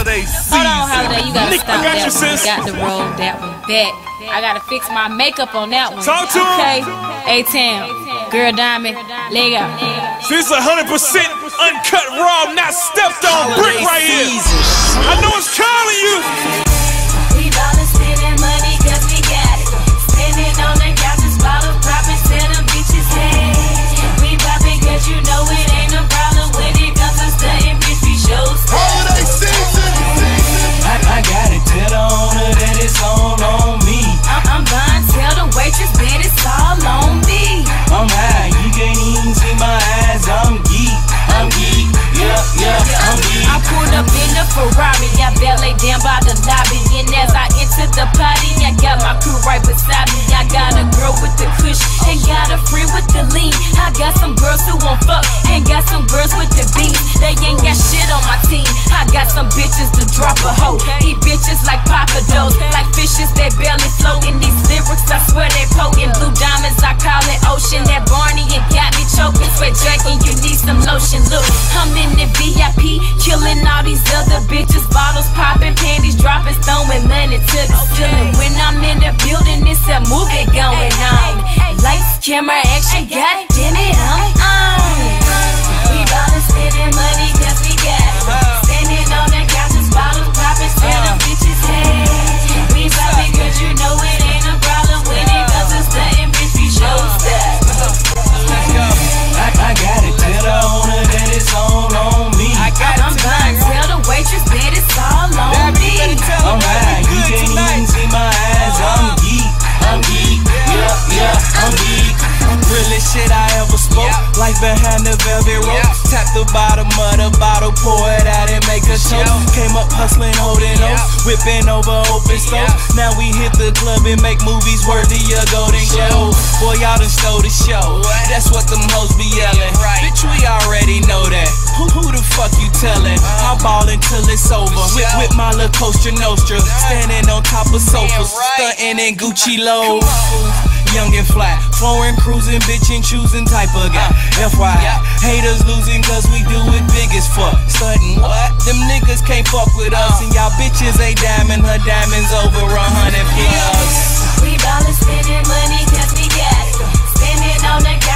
holiday season. Hold on, Holiday, you gotta stop I got that you, one. sis. Got to roll that one back. I gotta fix my makeup on that one. Talk to okay. him. A-Town, Girl Diamond, leg out. This is 100% uncut raw, not stepped on brick right here. I know it's calling you. We ballin', spending money cause we got it. Spending on the couches, bottles poppin', sell them bitches head. We poppin' cause you know it ain't no problem when it comes to stuntin', bitch, we show stuff. Holiday season. I got it, tell the owner that it's all on me. I'm blind, tell the waitress that it's all on me. I'm high, you can't even see my eyes. I'm geek, yeah, I'm geek. I pulled up in the Ferrari, I valet down by the lobby. And as I entered the party, I got my crew right beside me. I got a girl with the kush and got a friend with the lean. I got some girls who won't fuck and got some girls with the beans. They ain't got shit on my team. I got some bitches to drop a hoe. These bitches like papados, like fishes that barely float. In these lyrics, I swear they potent. Blue diamonds, I call it ocean. That Barney, it got me choking. Sweat Jackie, you need some lotion. Look, I'm in the VIP, killing all these other bitches. Bottles popping, panties dropping, throwing money to the ceiling. When I'm in the building, it's a movie going on. Lights, camera, action, god damn it, I'm on. We ballin', spending money cause we got it. Standing on the couches, bottles popping, sell them bitches head. We poppin' cause you know it ain't no problem when it comes to stuntin', bitch, we show stuff. I got it, tell the owner that it's all on me. I'm blind, tell the waitress that it's all on me. I'm high, you can't even see my eyes. I'm geek, yeah, I'm geek. Realest shit I ever spoke. Life behind the velvet rope. Tap the bottom of the bottle, pour it out and make a show. Came up hustling, holding O's, whipping over open stove. Now we hit the club and make movies worthy of Golden Globe. Boy, y'all done stole the show. That's what them hoes be yelling. Bitch, we already know that. Who the fuck you tellin'? I'm ballin' till it's over. With my little Costa Nostra, standing on top of sofas, stuntin' in Gucci low. Young and fly, foreign cruising, bitchin' choosing type of guy. FYI, haters losing cause we do it big as fuck. Stuntin' what? Them niggas can't fuck with us. And y'all bitches ain't diamond, her diamonds over 100 plus. We ballin', spending money cause we got it. Spending on the couch.